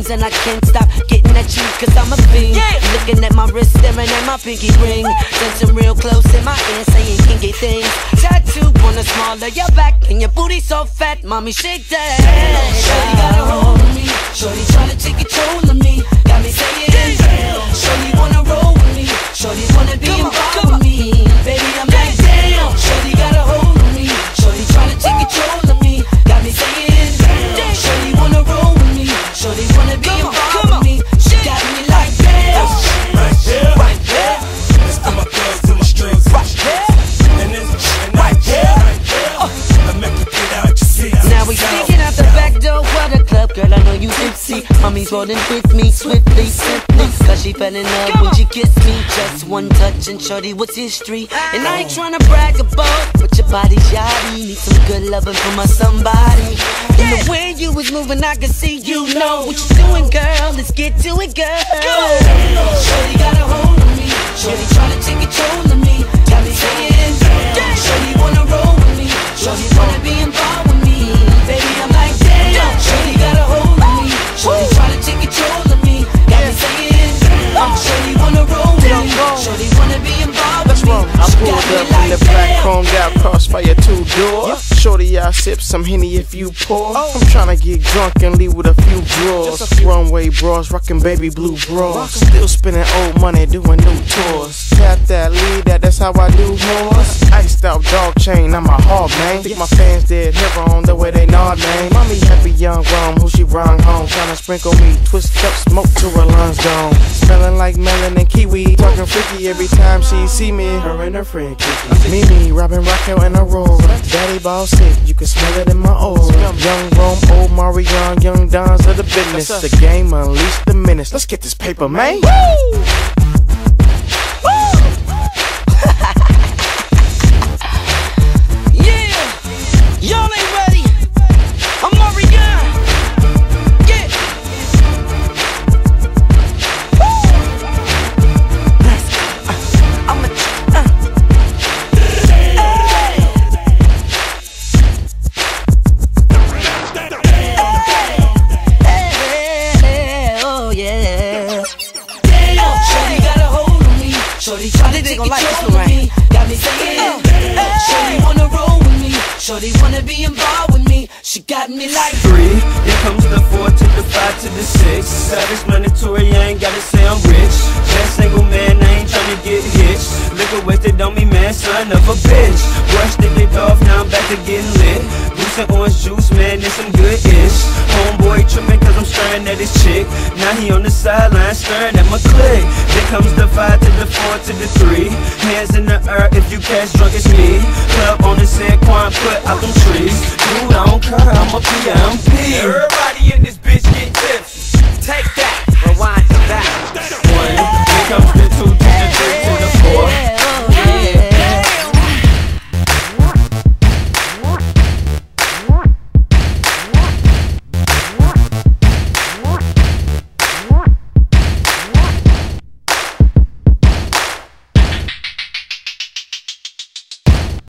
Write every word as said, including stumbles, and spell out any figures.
and I can't stop getting at you, cause I'm a fiend. Looking at my wrist, staring at my pinky ring. Touching real close in my ear, saying kinky things. Tattoo on the small of your back, and your booty so fat, mommy shake that. Shorty got a hold of me, shorty tryna take control of me. Got me saying, shorty wanna roll with me, shorty wanna be involved with me. Baby, I'm like, damn. Shorty got a hold of me, shorty tryna take control of me. Got me saying, shorty wanna roll with me, shorty wanna be involved with me. She got me like, damn. Right there, right there. Let's put my thugs to the strings. Right there, and this and right there, right there. I make you get out your seat. Now we sneaking out the back door of the club, girl, I know you tipsy. Mommy's rolling with me swiftly, simply, cause she fell in love when she kissed me. Just one touch and shorty was history. And I ain't tryna brag about, but your body's yachty. Need some good loving from my somebody. And the way you was moving, I could see you know what you doing, girl. Let's get to it, girl. Shorty got a hold of me, shorty tryna take control of me. Got me saying, shorty wanna roll with me, shorty wanna be involved with me. Baby, I'm like, damn. Shorty got a hold of me, shorty tryna take control of me. Got me saying, shorty wanna roll with me, shorty wanna be involved with me. I pulled up in the black chromed out Crossfire two door. Shorty, I sip some Henny if you pour. I'm tryna get drunk and leave with a few drawers. Runway bras, rockin' baby blue bras. Still spending old money doing new tours. Tap that, lead that, that's how I do whores. Iced out dog chain, I'm a hard man. Think my fans dead here on the way they nod, man. Mommy happy young rum, who she run home. Tryna sprinkle me, twist up smoke till her lungs gone. Smelling like melon and kiwi. Talking freaky every time she see me. Her and her friend Kiki. Mimi, Robin, Raquel, and Aurora. Daddy ball sick, you can smell it in my aura. Young Rome, old Marion, young dons of the business. The game unleashed the menace. Let's get this paper, man. Woo! Y'all ain't ready. I'm Marion. Yeah. Woo. I'm a. Uh. Hey. Hey. Hey. Oh yeah. Damn. Shorty got a hold of me, shorty tryna take control of me. Got me saying, shorty wanna roll with me, shorty wanna be involved with me. She got me like Three, here comes the four to the five to the six. Self-explanatory, I ain't gotta say I'm rich. Just single man, I ain't tryna get hitched. Liquor wasted on me, man, son of a bitch. Brushed it off, now I'm back to getting lit. Goose and orange juice, man, it's some good-ish. Homeboy tripping cause I'm staring at his chick. Now he on the sideline staring at my clique. Here comes the five to the four to the three. Hands in the air if you catch drunk, it's me. Club on the San Juan, put out them trees. Dude, I don't care, I'm a P M P. Everybody in this bitch get tipsy. Take that.